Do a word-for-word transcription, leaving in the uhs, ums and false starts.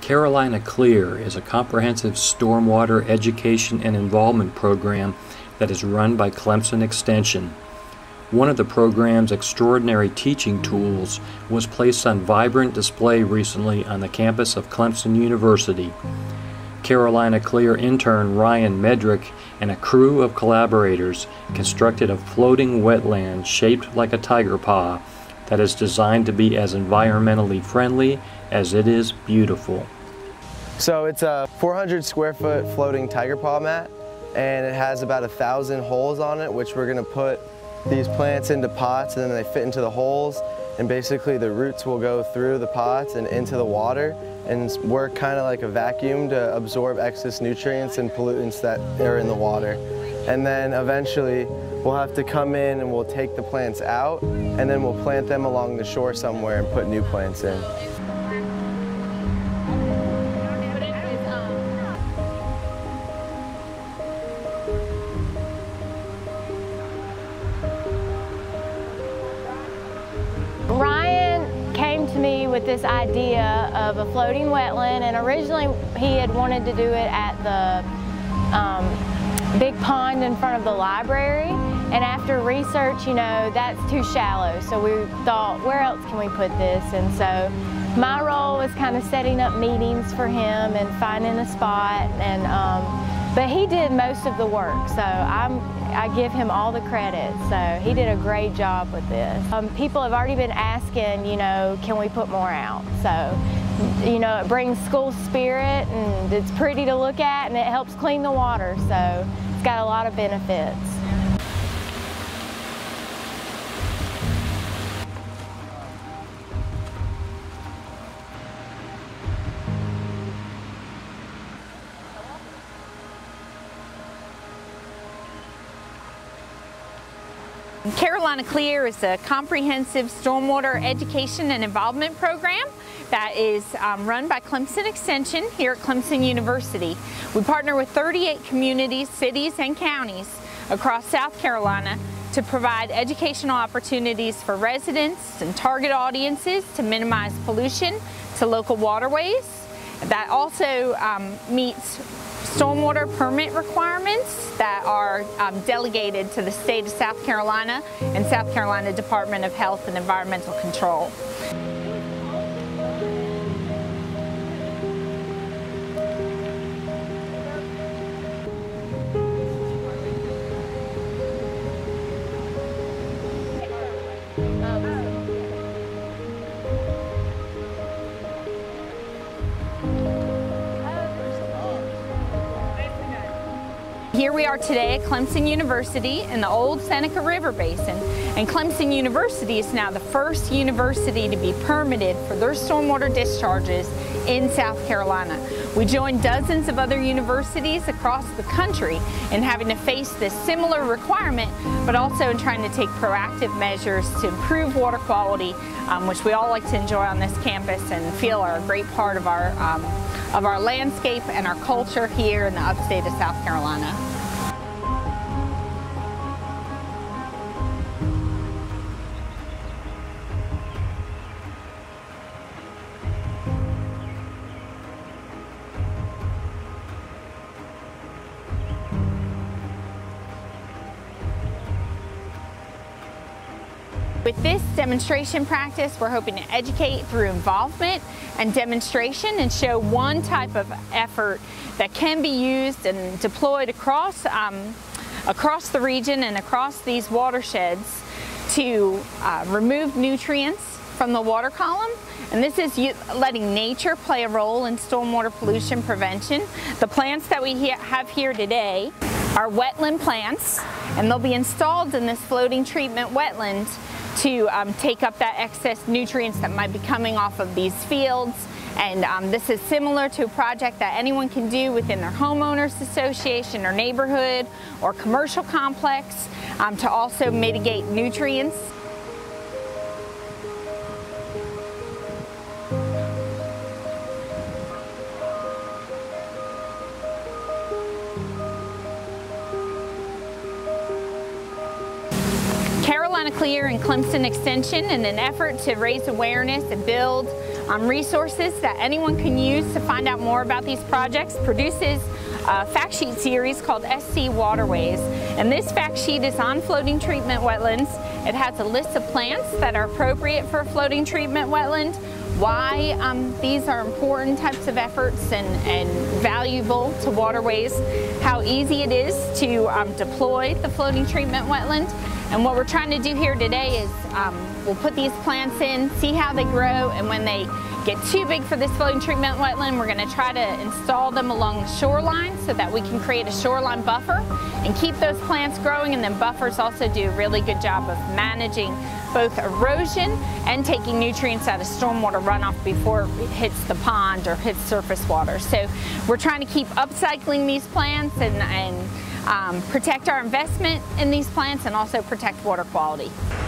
Carolina Clear is a comprehensive stormwater education and involvement program that is run by Clemson Extension. One of the program's extraordinary teaching tools was placed on vibrant display recently on the campus of Clemson University. Carolina Clear intern Ryan Medric and a crew of collaborators constructed a floating wetland shaped like a tiger paw that is designed to be as environmentally friendly as it is beautiful. So it's a four hundred square foot floating tiger paw mat, and it has about a thousand holes on it, which we're going to put these plants into pots, and then they fit into the holes, and basically the roots will go through the pots and into the water and work kind of like a vacuum to absorb excess nutrients and pollutants that are in the water. And then eventually we'll have to come in and we'll take the plants out, and then we'll plant them along the shore somewhere and put new plants in. Ryan came to me with this idea of a floating wetland, and originally he had wanted to do it at the um, big pond in front of the library, and after research, you know, that's too shallow, so we thought, where else can we put this? And so my role was kind of setting up meetings for him and finding a spot, and um, but he did most of the work, so I'm, I give him all the credit. So he did a great job with this. Um, people have already been asking, you know, can we put more out? So, you know, it brings school spirit, and it's pretty to look at, and it helps clean the water, so it's got a lot of benefits. Carolina Clear is a comprehensive stormwater education and involvement program that is um, run by Clemson Extension here at Clemson University. We partner with thirty-eight communities, cities, and counties across South Carolina to provide educational opportunities for residents and target audiences to minimize pollution to local waterways. That also um, meets stormwater permit requirements that are um, delegated to the state of South Carolina and South Carolina Department of Health and Environmental Control. Here we are today at Clemson University in the old Seneca River Basin, and Clemson University is now the first university to be permitted for their stormwater discharges in South Carolina. We join dozens of other universities across the country in having to face this similar requirement, but also in trying to take proactive measures to improve water quality, um, which we all like to enjoy on this campus and feel are a great part of our um, of our landscape and our culture here in the upstate of South Carolina. With this demonstration practice, we're hoping to educate through involvement and demonstration and show one type of effort that can be used and deployed across, um, across the region and across these watersheds to uh, remove nutrients from the water column. And this is letting nature play a role in stormwater pollution prevention. The plants that we have here today are wetland plants, and they'll be installed in this floating treatment wetland to um, take up that excess nutrients that might be coming off of these fields. And um, this is similar to a project that anyone can do within their homeowners association or neighborhood or commercial complex um, to also mitigate nutrients. Carolina Clear and Clemson Extension, in an effort to raise awareness and build um, resources that anyone can use to find out more about these projects, produces a fact sheet series called S C Waterways. And this fact sheet is on floating treatment wetlands. It has a list of plants that are appropriate for a floating treatment wetland, why um, these are important types of efforts and, and valuable to waterways, how easy it is to um, deploy the floating treatment wetland. And what we're trying to do here today is um, we'll put these plants in, see how they grow, and when they get too big for this floating treatment wetland, we're going to try to install them along the shoreline so that we can create a shoreline buffer and keep those plants growing. And then buffers also do a really good job of managing both erosion and taking nutrients out of stormwater runoff before it hits the pond or hits surface water. So we're trying to keep upcycling these plants and, and um, protect our investment in these plants and also protect water quality.